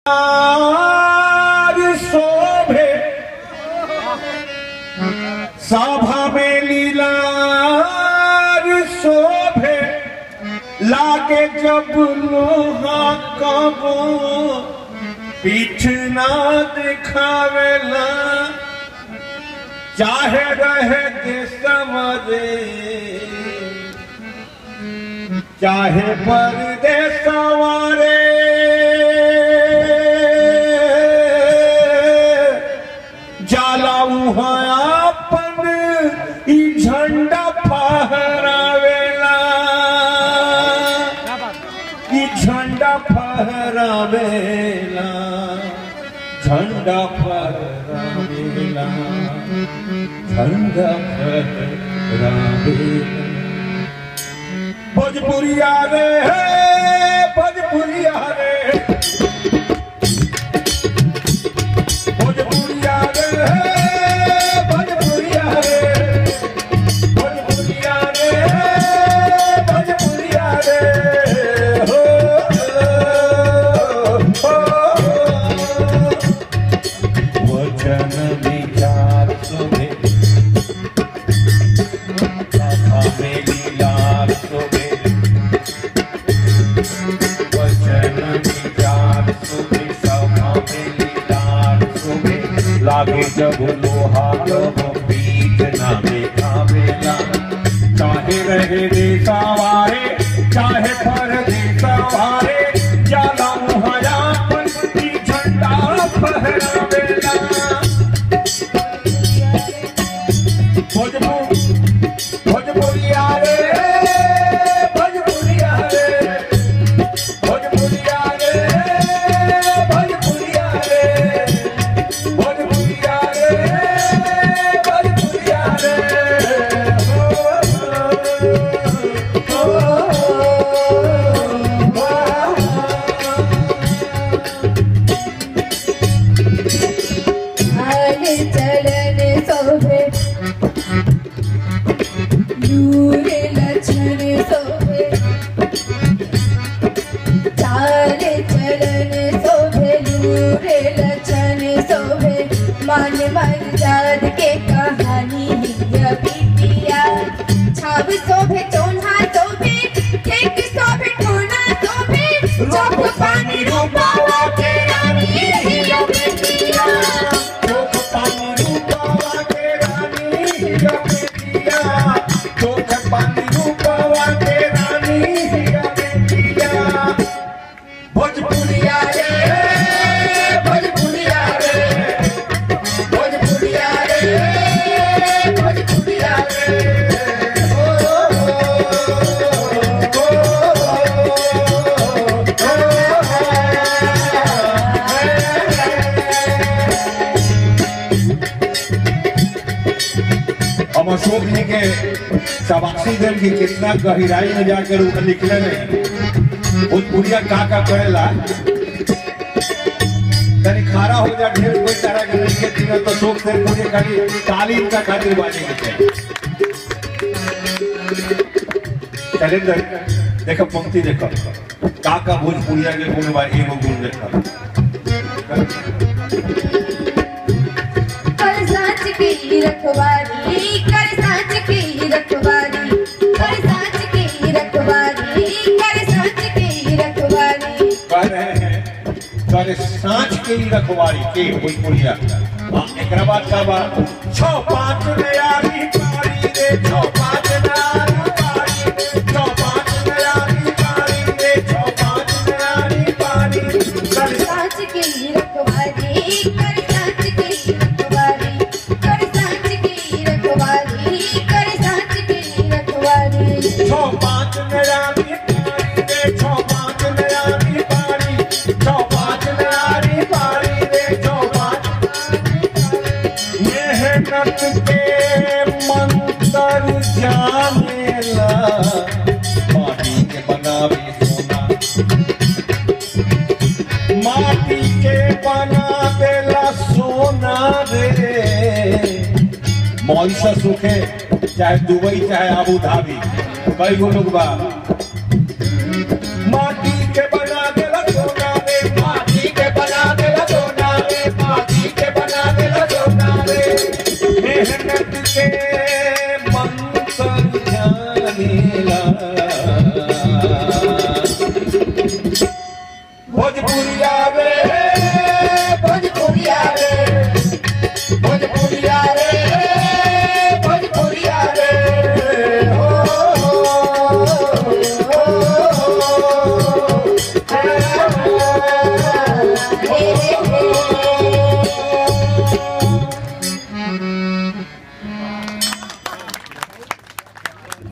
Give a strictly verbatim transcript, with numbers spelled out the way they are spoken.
शोभे सभा में लीला शोभे लागे जब लोहा कबो पीठ ना दिखावेला चाहे रहे देशमरे चाहे परदेस सवारे जालाऊ अपन ई झंडा फहरावेला ई झंडा फहरावेला झंडा फहरावेला झंडा फहरावेला भोजपुरिया रे भोजपुरिया रे भोजपुरिया रे भोजपुरिया रे भोजपुरिया रे भोजपुरिया रे हो हो वचन विचार सुने सभा में लीला सुने लागे जब लोहा पीठ ना दिखावेला चाहे रहे देशवारे चाहे परदेस सवारे जालाऊ अपन ई झंडा फहरावेला भोजपुर भोजपुरिया रे भोजपुरिया रे भोजपुरिया रे भोजपुरिया रे भोजपुरिया रे भोजपुरिया रे हो हाल चलन शोभे दूर लक्षण शोभे चाल चलन शोभे दूर लक्षण शोभे मान मन जात के कहानी हिया पिटिया छाव शोभे चोन्हा शोभे ठेक शोभे ठोना शोभे चौक पानी रूपावा के रानी हिया पिटिया चौक पानी रूपावा के रानी हिया पिटिया चौक पानी रूपावा के रानी हिया पिटिया भोजपुरिया रे भोजपुरिया रे भोजपुरिया रे भोजपुरिया रे हो हो हम अशोक जी के शबासी गण की कितना गहराई में जाकर ऊपर निकले नहीं भोजपुरिया का का करेला तनी खारा हो जा ढेर कोई तरह के नहीं के दिन तो शोक से पूरे खाली तालीम का खातिर बाजी के कैलेंडर देखो पंक्ति देखो का का भोजपुरिया के गुण बा एगो गुण देखो कर साँच की रखवारी कर साँच की रखवारी कर साँच की रखवारी कर साँच की रखवारी कह रहे हैं कर सांच के ही रखवारी के भोजपुरिया हां एकरा बाद का बा छह पांच नयारी पारी रे छह पांच नयारी पारी छह पांच नयारी पारी रे छह पांच नयारी पारी कर साँच की रखवारी कर साँच की रखवारी कर साँच की रखवारी कर साँच की रखवारी छह पांच नयारी पारी रे छह पांच नयारी पारी छह पांच नयारी पारी रे छह पांच मेहनत के मंत्र जानेला माटी के बनावे सोना माटी के बना देला सोना रे मॉरिशस होके चाहे दुबई चाहे अबू धाबी कई गो लोग बा माटी के बना देला सोना रे माटी के बना मिला। भोजपुरिया रे भोजपुरिया रे भोजपुरिया रे भोजपुरिया रे हो हे हे